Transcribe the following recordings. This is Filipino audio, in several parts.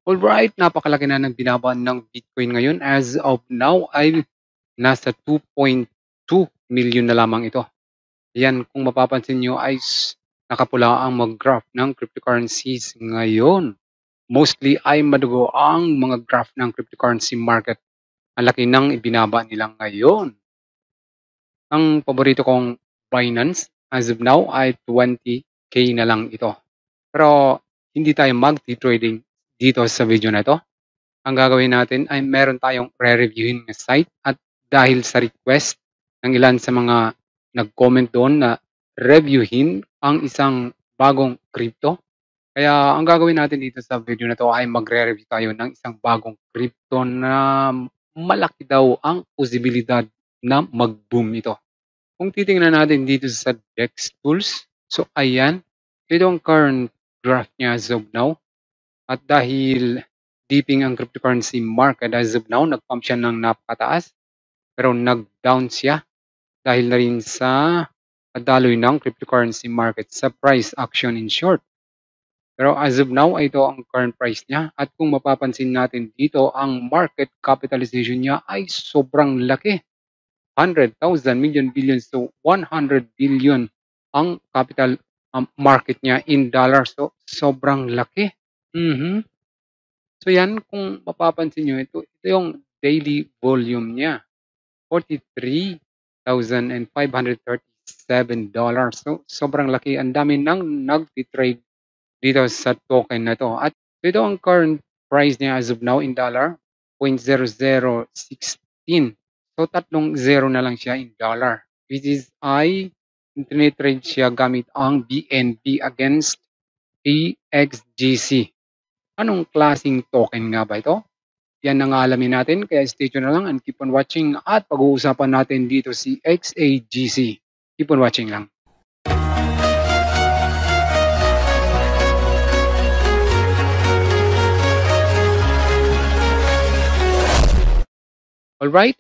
Alright, napakalaki na ng binaban ng Bitcoin ngayon. As of now ay nasa 2.2 million na lamang ito. Yan, kung mapapansin nyo ay nakapula ang mag-graph ng cryptocurrencies ngayon. Mostly ay madugo ang mga graph ng cryptocurrency market. Ang laki ng ibinaba nila ngayon. Ang paborito kong Binance as of now ay 20k na lang ito. Pero hindi tayo mag-trading dito sa video na ito. Ang gagawin natin ay meron tayong re-reviewin na site at dahil sa request ng ilan sa mga nag-comment doon na reviewin ang isang bagong crypto. Kaya ang gagawin natin dito sa video na to ay magre-review tayo ng isang bagong crypto na malaki daw ang posibilidad na mag-boom ito. Kung titingnan natin dito sa DEX tools, so ayan, ito ang current graph niya as of now. At dahil dipping ang cryptocurrency market as of now, nag-pump siya ng napakataas. Pero nag-down siya dahil na rin sa daloy ng cryptocurrency market sa price action in short. Pero as of now, ito ang current price niya. At kung mapapansin natin dito, ang market capitalization niya ay sobrang laki. 100,000 million billion to 100 billion ang capital market niya in dollars. So, sobrang laki. So yan, kung mapapansin nyo, ito yung daily volume niya. $43,537. So, sobrang laki. Ang dami nang nag-trade dito sa token na to. At ito ang current price niya as of now in dollar, 0.0016. So, tatlong zero na lang siya in dollar. Which is trade siya gamit ang BNB against EXGC. Anong klaseng token nga ba ito? Yan ang alamin natin, kaya stay tuned na lang and keep on watching at pag-uusapan natin dito si XAGC. Keep on watching lang. Alright,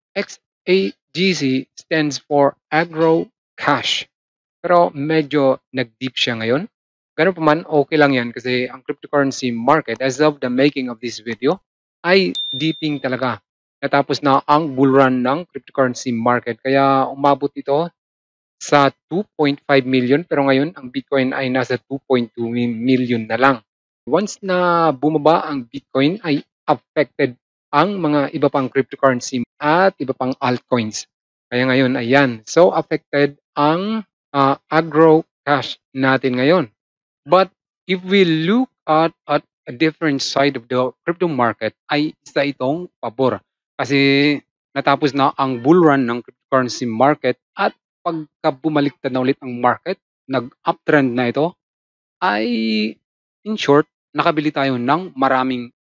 XAGC stands for Agro Cash. Pero medyo nag-deep siya ngayon. Ganun pa man, okay lang yan kasi ang cryptocurrency market as of the making of this video ay dipping talaga. Natapos na ang bull run ng cryptocurrency market. Kaya umabot ito sa 2.5 million pero ngayon ang Bitcoin ay nasa 2.2 million na lang. Once na bumaba ang Bitcoin ay affected ang mga iba pang cryptocurrency at iba pang altcoins. Kaya ngayon, ayan. So, affected ang agro cash natin ngayon. But if we look at a different side of the crypto market, ay isa itong pabor. Kasi natapos na ang bull run ng cryptocurrency market at pagka bumaliktad na ulit ang market, nag-uptrend na ito, ay in short, nakabili tayo ng maraming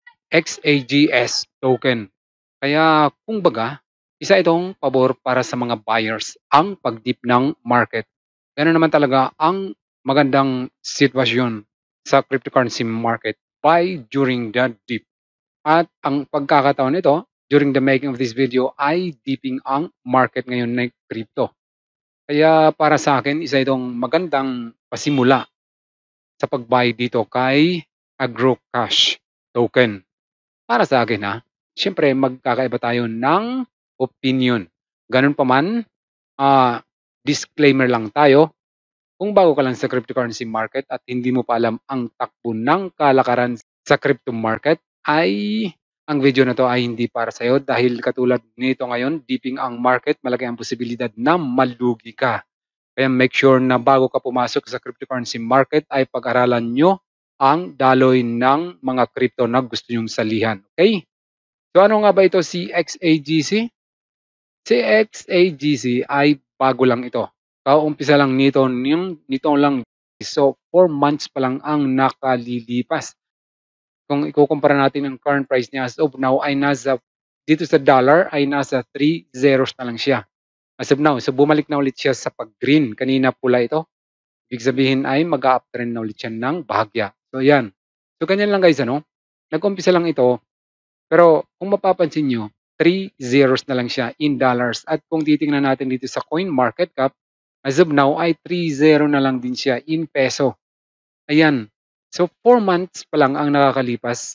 XAGS token. Kaya kung baga, isa itong pabor para sa mga buyers ang pag-dip ng market. Ganun naman talaga ang magandang sitwasyon sa cryptocurrency market during the dip. At ang pagkakataon nito, during the making of this video, ay dipping ang market ngayon ng crypto. Kaya para sa akin, isa itong magandang pasimula sa pag-buy dito kay AgroCash token. Para sa akin siyempre magkakaiba tayo ng opinion. Ganun pa man, disclaimer lang tayo. Kung bago ka lang sa cryptocurrency market at hindi mo pa alam ang takbo ng kalakaran sa crypto market, ay ang video na to ay hindi para sa'yo dahil katulad nito ngayon, dipping ang market, malaki ang posibilidad na malugi ka. Kaya make sure na bago ka pumasok sa cryptocurrency market ay pag-aralan nyo ang daloy ng mga crypto na gusto nyong salihan. Okay? So ano nga ba ito si XAGC? Si XAGC ay bago lang ito. Kaumpisa lang nito lang. So 4 months pa lang ang nakalilipas. Kung ikukumpara natin ang current price niya as of now ay nasa, dito sa dollar ay nasa 3 zeros na lang siya. As of now, so bumalik na ulit siya sa pag-green. Kanina pula ito. Ibig sabihin ay mag-uptrend na ulit siya ng bahagya. So yan. So ganyan lang guys Nag-umpisa lang ito. Pero kung mapapansin nyo, 3 zeros na lang siya in dollars. At kung titingnan natin dito sa coin market cap, as of now ay 3-0 na lang din siya in peso. Ayan. So 4 months pa lang ang nakakalipas.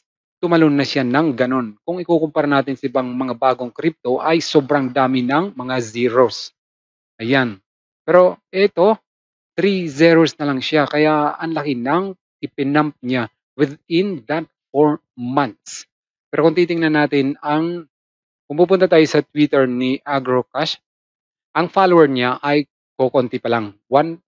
tumalon na siya ng gano'n. Kung ikukumpara natin sa ibang mga bagong crypto ay sobrang dami ng mga zeros. Ayan. Pero ito, 3 zeros na lang siya. Kaya ang laki ng ipinump niya within that 4 months. Pero kung titingnan natin kung pupunta tayo sa Twitter ni AgroCash, ang follower niya ay kokonti pa lang.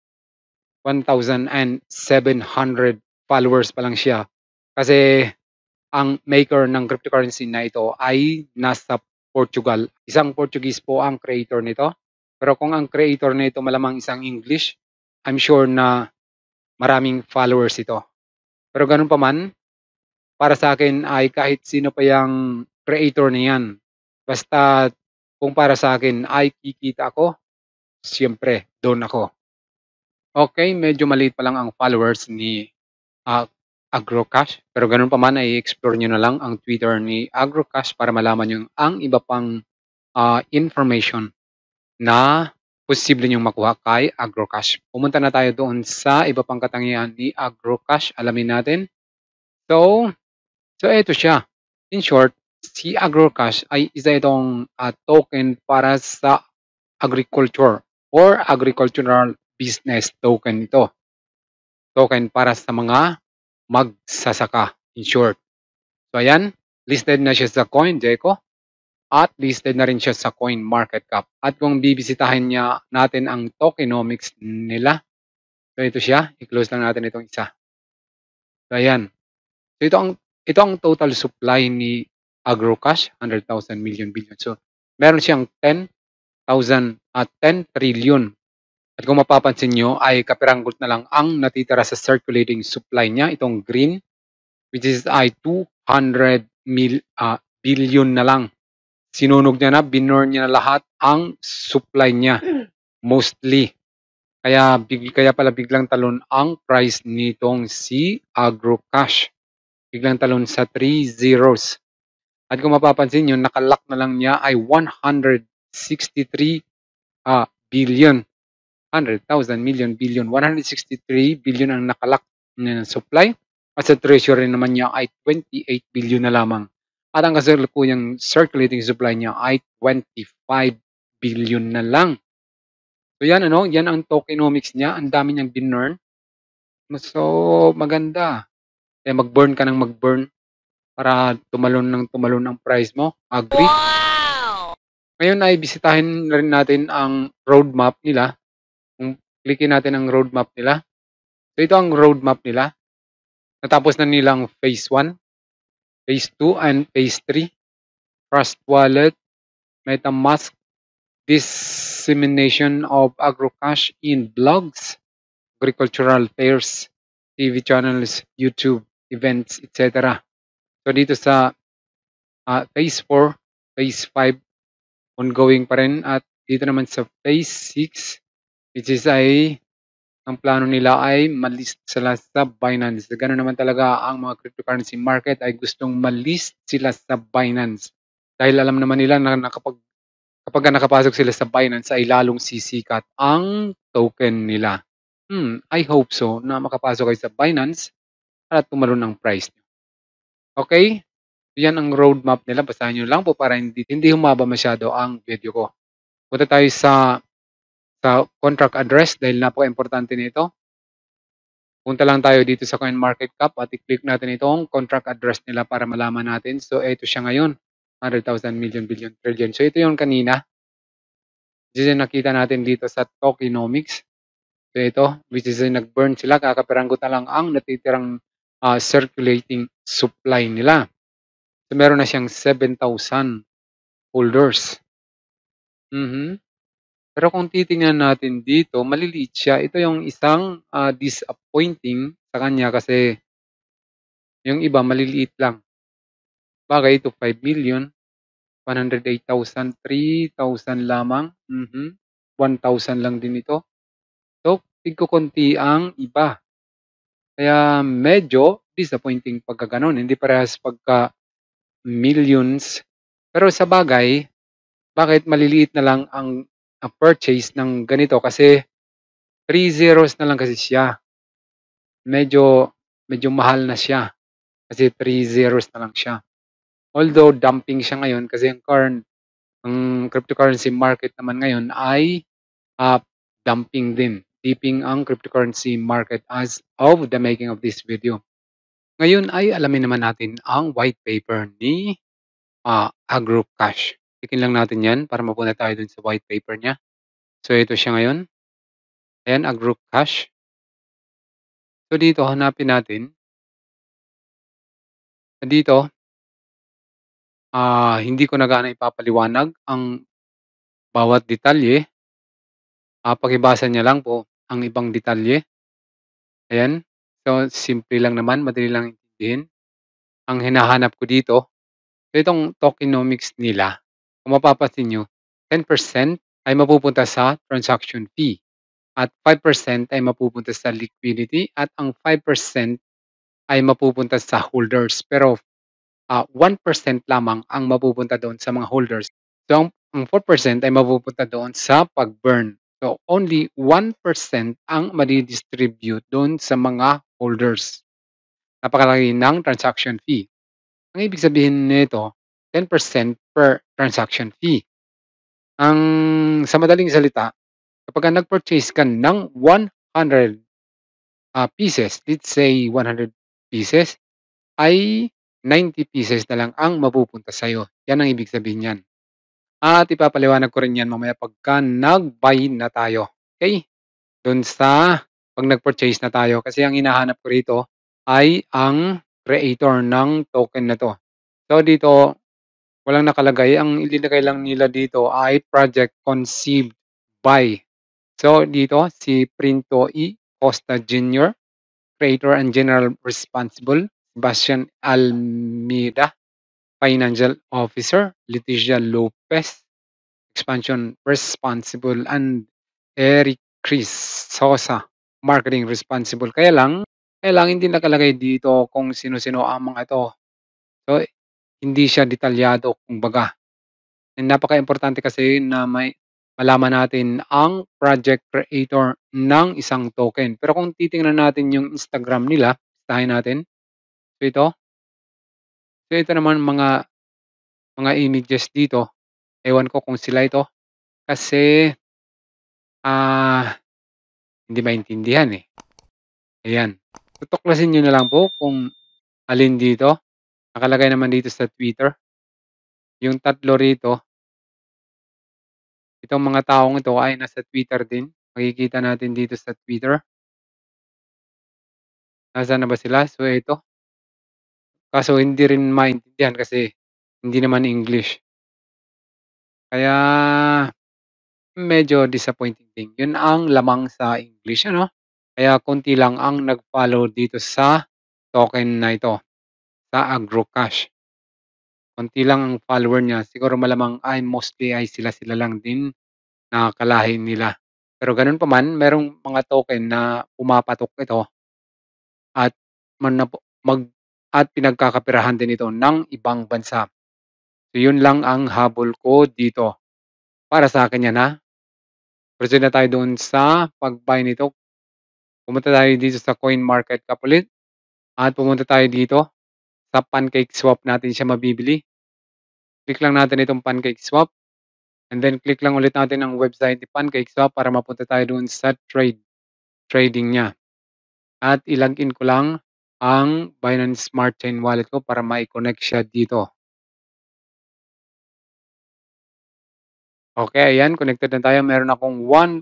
1,700 followers pa lang siya. Kasi ang maker ng cryptocurrency na ito ay nasa Portugal. Isang Portuguese po ang creator nito. Pero kung ang creator nito malamang isang English, I'm sure na maraming followers ito. Pero ganun pa man, para sa akin ay kahit sino pa yung creator niyan. Basta kung para sa akin ay kikita ako, siyempre doon ako. Okay, medyo maliit pa lang ang followers ni AgroCash. Pero ganun pa man, ay explore nyo na lang ang Twitter ni AgroCash para malaman yung ang iba pang information na posible nyong makuha kay AgroCash. Pumunta na tayo doon sa iba pang katangian ni AgroCash. Alamin natin. So ito siya. In short, si AgroCash ay isa itong token para sa agriculture or agricultural business token ito. Token para sa mga magsasaka, in short. So ayan, listed na siya sa CoinGecko at listed na rin siya sa CoinMarketCap. At kung bibisitahin natin ang tokenomics nila, so ito siya, i-close lang natin itong isa. So ayan. So ito ang total supply ni AgroCash, 100,000 million billion. So meron siyang 10 trillion. At kung mapapansin nyo, ay kapiranggot na lang ang natitira sa circulating supply niya, itong green, which is ay 200 billion na lang. Sinunog niya na, binurn niya na lahat ang supply niya, mostly. Kaya pala biglang talon ang price nitong si AgroCash. Biglang talon sa 3 zeros. At kung mapapansin nyo, nakalock na lang niya ay 163 billion. 100,000 million billion. 163 billion ang nakalock niya ng supply. At sa treasury naman niya ay 28 billion na lamang. At ang kasalukuyang circulating supply niya ay 25 billion na lang. So yan yan ang tokenomics niya. Ang dami niyang binurn. So maganda. Kaya mag-burn ka ng mag-burn para tumalon ang price mo. Agree? Wow! Ngayon ay bisitahin rin natin ang roadmap nila. Kung klikin natin ang roadmap nila. So ito ang roadmap nila. Natapos na nilang phase 1, phase 2, and phase 3. Trust Wallet, MetaMask, dissemination of AgroCash in blogs, agricultural fairs, TV channels, YouTube, events, etc. So dito sa phase 4, phase 5, ongoing pa rin. At dito naman sa phase 6, which is ang plano nila ay malist sila sa Binance. Ganun naman talaga ang mga cryptocurrency market ay gustong malist sila sa Binance. Dahil alam naman nila na kapag nakapasok sila sa Binance ay lalong sisikat ang token nila. I hope so na makapasok kayo sa Binance at tumalon ang price nyo. Okay? Yan ang roadmap nila. Basahin nyo lang po para hindi humaba masyado ang video ko. Punta tayo sa contract address dahil napaka-importante nito. Punta lang tayo dito sa CoinMarketCap at i-click natin itong contract address nila para malaman natin. So, ito siya ngayon. 100,000 million billion trillion. So, ito yung kanina. This is nakita natin dito sa tokenomics. So, ito, which is nag-burn sila. Kakapiranggot na lang ang natitirang circulating supply nila. So, meron na siyang 7,000 holders. Pero kung titingnan natin dito, maliliit siya. Ito yung isang disappointing sa kanya kasi yung iba maliliit lang. Bagay ito 5 million, 108,000, 3,000 lamang. 1,000 lang din ito. So, tigkukunti ang iba. Kaya medyo disappointing pagka ganun. Hindi parehas pagka millions. Pero sa bagay, bakit maliliit na lang ang purchase ng ganito? Kasi 3 zeros na lang kasi siya. Medyo mahal na siya. kasi 3 zeros na lang siya. Although dumping siya ngayon kasi ang cryptocurrency market naman ngayon ay dumping din. Dipping ang cryptocurrency market as of the making of this video. Ngayon ay alamin naman natin ang white paper ni AgroCash. Tikin lang natin yan para mapunta tayo dun sa white paper niya. So ito siya ngayon. Ayan, AgroCash. So dito hanapin natin. Dito, hindi ko na gaano ipapaliwanag ang bawat detalye. Pakibasa niya lang po ang ibang detalye. Ayan. So simple lang naman, madali lang intindihin. Ang hinahanap ko dito, itong tokenomics nila, kung mapapansin nyo, 10% ay mapupunta sa transaction fee at 5% ay mapupunta sa liquidity at ang 5% ay mapupunta sa holders. Pero 1% lamang ang mapupunta doon sa mga holders. So ang 4% ay mapupunta doon sa pag-burn. So only 1% ang madidistribute doon sa mga holders. Napakalaki ng transaction fee. Ang ibig sabihin nito, 10% per transaction fee. Sa madaling salita, kapag nag-purchase ka ng 100 pieces, let's say 100 pieces, ay 90 pieces na lang ang mapupunta sa'yo. Yan ang ibig sabihin niyan. At ipapaliwanag ko rin yan mamaya pagka nag-buy na tayo. Okay? Doon sa pag nag-purchase na tayo. Kasi ang hinahanap ko rito ay ang creator ng token na to. So dito, walang nakalagay. Ang ilinagay lang nila dito ay project conceived by. So dito, si Printo E. Costa Jr., Creator and General Responsible. Sebastian Almeida, Financial Officer. Leticia Lopez, Expansion Responsible. And Eric Chris Sosa, Marketing Responsible. Kaya lang hindi nakalagay dito kung sino-sino ang mga ito. So, hindi siya detalyado kumbaga. Napaka-importante kasi na malaman natin ang project creator ng isang token. Pero kung titingnan natin yung Instagram nila, listahin natin. So ito. So ito naman mga images dito. Ewan ko kung sila ito. Kasi hindi maintindihan eh. Ayan. Tutuklasin nyo na lang po kung alin dito. Nakalagay naman dito sa Twitter. Yung tatlo rito, itong mga taong ito ay nasa Twitter din. Makikita natin dito sa Twitter. Nasaan na ba sila? So ito. Kaso hindi rin maintindihan kasi hindi naman English. Kaya medyo disappointing din. Yun ang lamang sa English, ano? Kaya konti lang ang nag-follow dito sa token na ito, sa AgroCash. Konti lang ang follower niya. Siguro malamang ay mostly ay sila-sila lang din na kalahi nila. Pero ganun pa man, merong mga token na pumapatok ito at pinagkakapirahan din ito ng ibang bansa. So yun lang ang habol ko dito. Para sa akin yan ha. Proceed na tayo doon sa pag-buy nito. Pumunta tayo dito sa CoinMarketCap ulit. At pumunta tayo dito sa PancakeSwap natin siya mabibili. Click lang natin itong PancakeSwap. And then click lang ulit natin ang website ni PancakeSwap para mapunta tayo doon sa trading niya. At ilagin ko lang ang Binance Smart Chain wallet ko para ma-connect siya dito. Okay, ayan, connected na tayo. Meron akong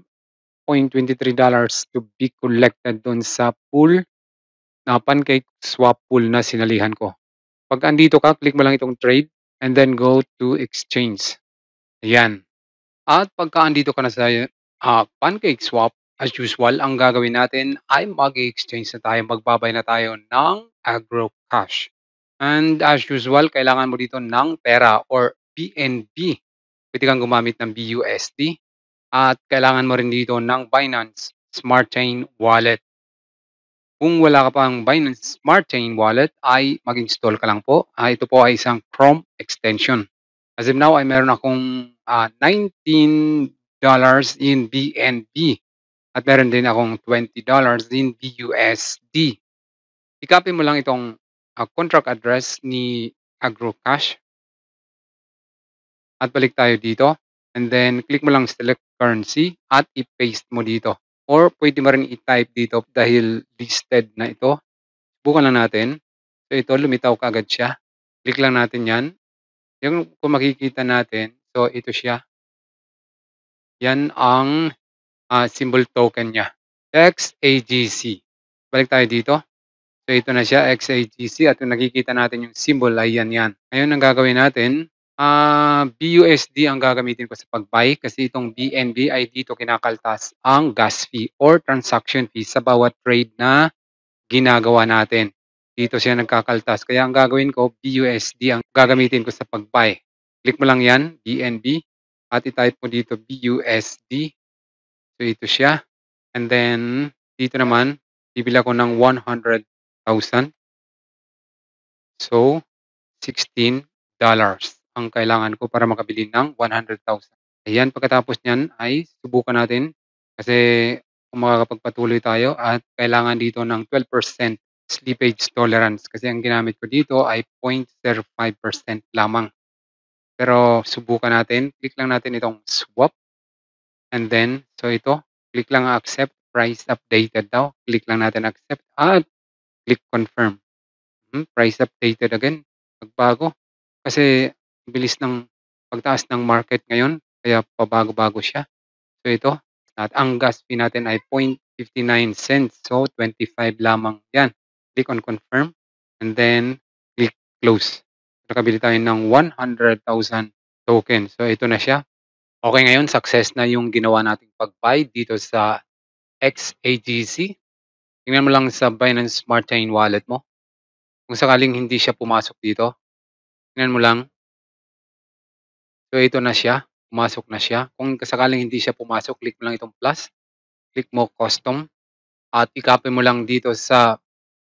$1.23 to be collected doon sa pool na PancakeSwap pool na sinalihan ko. Pag andito ka, click mo lang itong trade and then go to exchange. Ayan. At pagka andito ka na sa PancakeSwap, as usual, ang gagawin natin ay mag-exchange na tayo, magbabay na tayo ng AgroCash. And as usual, kailangan mo dito ng pera or BNB. Pwede kang gumamit ng BUSD. At kailangan mo rin dito ng Binance Smart Chain Wallet. Kung wala ka pang Binance Smart Chain Wallet, ay mag-install ka lang po. Ito po ay isang Chrome extension. As of now, ay meron akong $19 in BNB. At meron din akong $20 in BUSD. I-copy mo lang itong contract address ni AgroCash at balik tayo dito. And then, click mo lang select currency at i-paste mo dito. Or pwede mo rin i-type dito dahil listed na ito. Subukan lang natin. So, ito, lumitaw kaagad siya. Click lang natin yan. Yung kung makikita natin, so ito siya. Yan ang symbol token niya. XAGC. Balik tayo dito. So, ito na siya, XAGC. At kung nakikita natin yung symbol, ay yan. Ngayon, ang gagawin natin, BUSD ang gagamitin ko sa pag-buy kasi itong BNB ay dito kinakaltas ang gas fee or transaction fee sa bawat trade na ginagawa natin. Dito siya nagkakaltas. Kaya ang gagawin ko, BUSD ang gagamitin ko sa pag-buy. Click mo lang yan, BNB, at i-type mo dito BUSD. So, ito siya. And then, dito naman, bibili ako ng 100,000. So, $16 ang kailangan ko para makabili ng 100,000. Ayan, pagkatapos niyan ay subukan natin kasi kung makakapagpatuloy tayo at kailangan dito ng 12% slippage tolerance kasi ang ginamit ko dito ay 0.05% lamang. Pero subukan natin, click lang natin itong swap and then, so ito, click lang accept, price updated daw. Click lang natin accept at click confirm. Price updated again, nagbago. Kasi bilis ng pagtaas ng market ngayon, kaya pabago-bago siya. So ito, at ang gas fee natin ay 0.59 cents. So 25 lamang yan. Click on confirm and then click close. Nakabili tayo ng 100,000 token. So ito na siya. Okay, ngayon success na yung ginawa nating pag-buy dito sa XAGC. Tingnan mo lang sa Binance Smart Chain wallet mo. Kung sakaling hindi siya pumasok dito, tingnan mo lang. So ito na siya, pumasok na siya. Kung sakaling hindi siya pumasok, click mo lang itong plus. Click mo custom at i-copy mo lang dito sa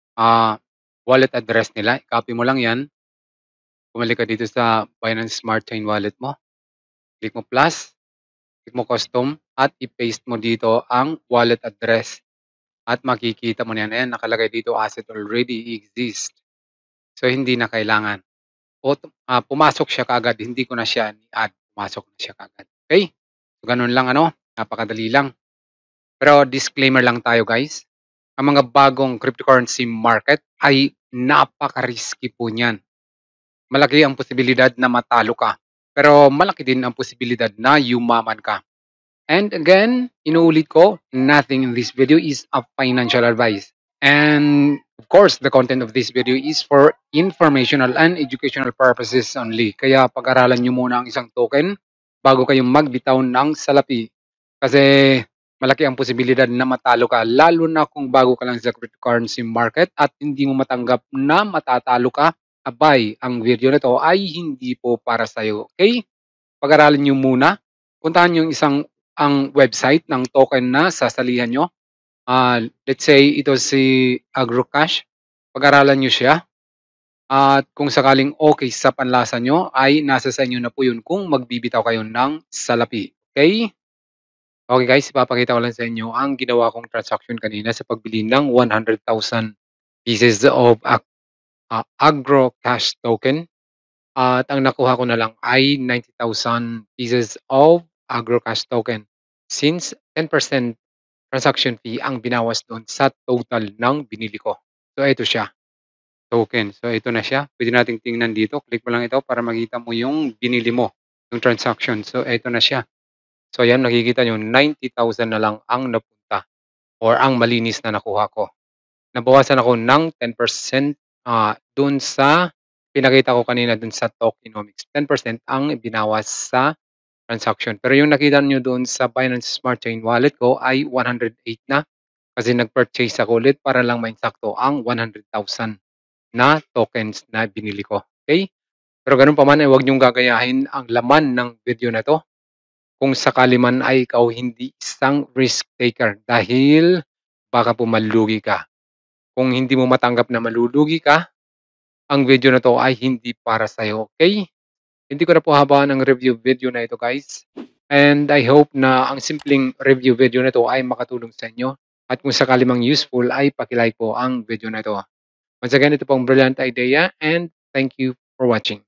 wallet address nila. I-copy mo lang yan. Bumalik ka dito sa Binance Smart Chain wallet mo. Click mo plus, click mo custom at i-paste mo dito ang wallet address. At makikita mo na yan. Ayan, nakalagay dito asset already exist. So hindi na kailangan. O pumasok siya kaagad, hindi ko na siya ni-add. Pumasok na siya kaagad. Okay? So ganun lang napakadali lang. Pero disclaimer lang tayo guys. Ang mga bagong cryptocurrency market ay napaka-risky po niyan. Malaki ang posibilidad na matalo ka. Pero malaki din ang posibilidad na yumaman ka. And again, inuulit ko, nothing in this video is a financial advice. And of course, the content of this video is for informational and educational purposes only. Kaya pag-aralan nyo muna ang isang token bago kayong magbitaw ng salapi. Kasi malaki ang posibilidad na matalo ka, lalo na kung bago ka lang sa cryptocurrency market at hindi mo matanggap na matatalo ka. Abay, ang video na to ay hindi po para sa'yo. Okay? Pag-aralan nyo muna. Puntahan nyo ang website ng token na sasalihan nyo. Let's say ito si AgroCash. Pag-aralan nyo siya. At kung sakaling okay sa panlasa nyo, ay nasa sa inyo na po yun kung magbibitaw kayo ng salapi. Okay? Okay guys, ipapakita ko lang sa inyo ang ginawa kong transaction kanina sa pagbili ng 100,000 pieces of AgroCash token. At ang nakuha ko na lang ay 90,000 pieces of AgroCash token. Since 10% transaction fee ang binawas doon sa total ng binili ko. So ito siya, token. So ito na siya. Pwede nating tingnan dito. Click mo lang ito para makita mo yung binili mo, yung transaction. So ito na siya. So ayan, nakikita nyo, 90,000 na lang ang napunta or ang malinis na nakuha ko. Nabawasan ako ng 10% doon sa pinakita ko kanina doon sa tokenomics. 10% ang binawas sa transaction. Pero yung nakita nyo doon sa Binance Smart Chain wallet ko ay 108 na kasi nag-purchase ako ulit para lang mainsakto ang 100,000 na tokens na binili ko. Okay? Pero ganun pa man ay huwag nyong gagayahin ang laman ng video na to kung sakali man ay ikaw hindi isang risk taker dahil baka po malulugi ka. Kung hindi mo matanggap na malulugi ka, ang video na to ay hindi para sa'yo. Okay? Hindi ko na po habaan ang review video na ito guys. And I hope na ang simpleng review video na ito ay makatulong sa inyo. At kung sakali mang useful ay pakilike po ang video na ito. Once again, ito pong brilliant idea and thank you for watching.